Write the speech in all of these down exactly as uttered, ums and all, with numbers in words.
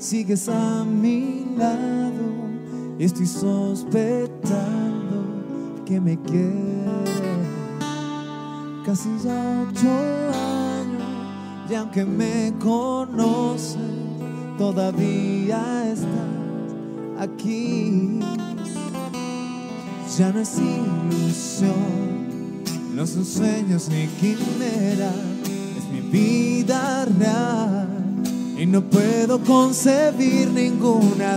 sigues a mi lado y estoy sospechando que me quieres. Casi ya ocho años y aunque me conoces todavía estás aquí. Ya no es ilusión, no son sueños ni quimeras, es mi vida real y no puedo concebir ninguna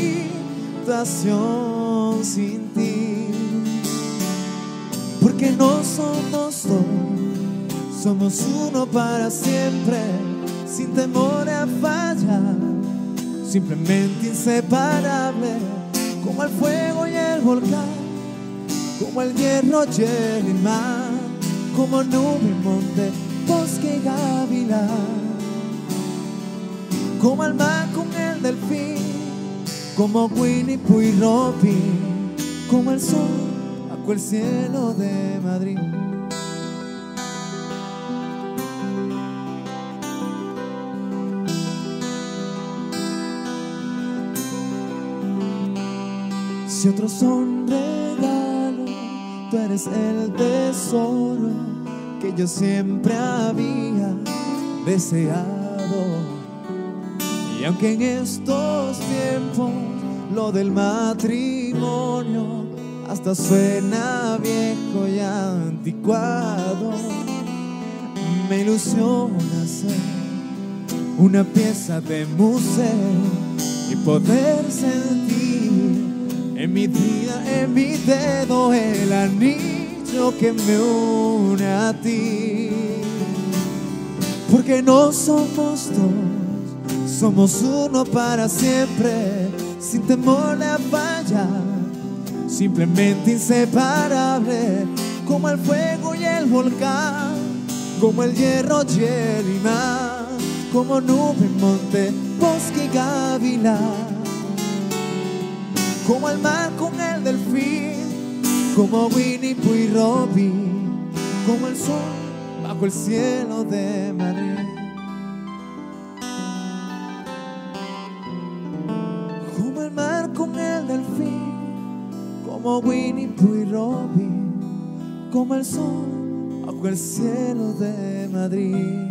situación sin ti. Porque no somos dos, somos uno para siempre, sin temor a fallar, simplemente inseparable, como el fuego y el volcán, como el hierro y el mar, como nube, monte, bosque y gavilán, como el mar con el delfín, como Winnie Pooh y Robin, como el sol bajo el cielo de Madrid. Si otros son regalos, tú eres el tesoro que yo siempre había deseado. Y aunque en estos tiempos lo del matrimonio hasta suena viejo y anticuado, me ilusiona ser una pieza de museo y poder sentir en mi vida, en mi dedo, el anillo que me une a ti. Porque no somos dos, somos uno para siempre, sin temor a fallar, simplemente inseparable, como el fuego y el volcán, como el hierro y el imán, como nube, monte, bosque y gavilán, como el mar con el delfín, como Winnie Pooh y Robin, como el sol bajo el cielo de Madrid. Como el mar con el delfín, como Winnie Pooh y Robin, como el sol bajo el cielo de Madrid.